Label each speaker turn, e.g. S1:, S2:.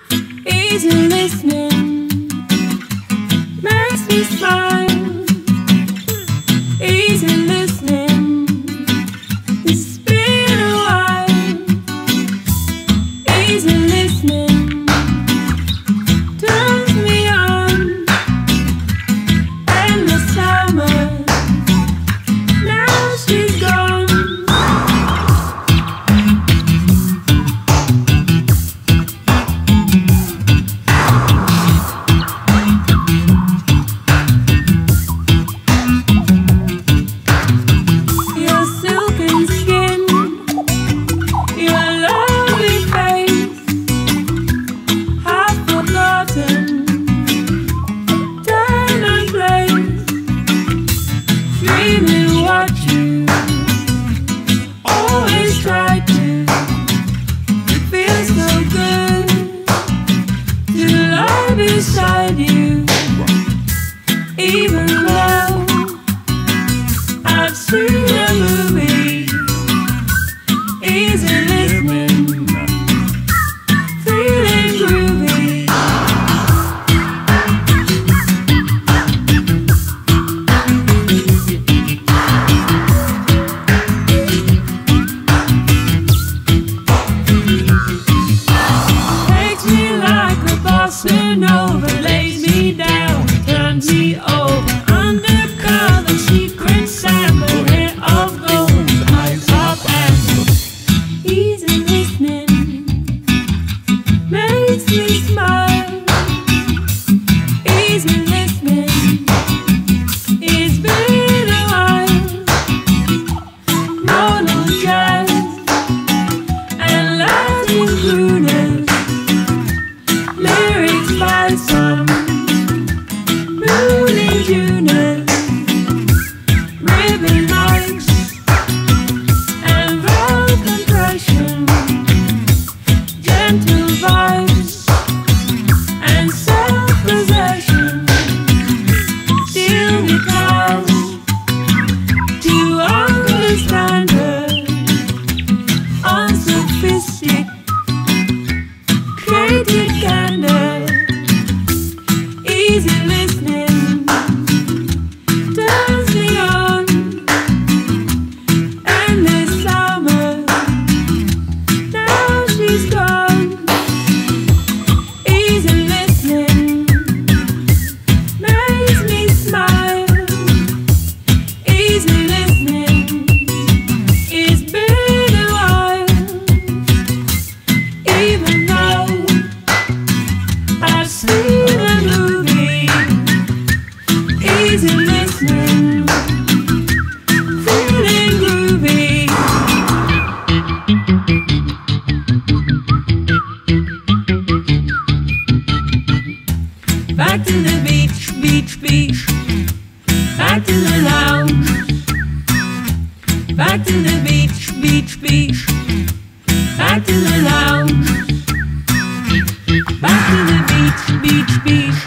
S1: Easy listening makes me smile. Easy listening, it's been a while. Easy listening turns me on. And the summer, now she's gone. Your silken skin, your lovely face, half forgotten, time and place. Dreaming what you always try to. It feels so good to lie beside you, even though I've seen a movie. Easy listening, feeling groovy. Takes me like a bossa nova, lays me down, turns me over. Undercover, secret samba, hair of gold, eyes of amber. Easy listening makes me smile. Easy listening, it's been a while. Modern jazz and Latin crooners, lyrics by some Looney Tunes, ribbon marks and roll compression, gentle vibes and self-possession. Still because to understand her unsophisticated candor. Easy listening turns me on. And this summer, now she's gone. Easy listening makes me smile. Easy listening, it's been a while. Even though I've seen a movie. Easy listening, feeling groovy. Back to the beach, beach, beach. Back to the lounge. Back to the beach, beach, beach. Back to the lounge. Back to the beach, beach, beach.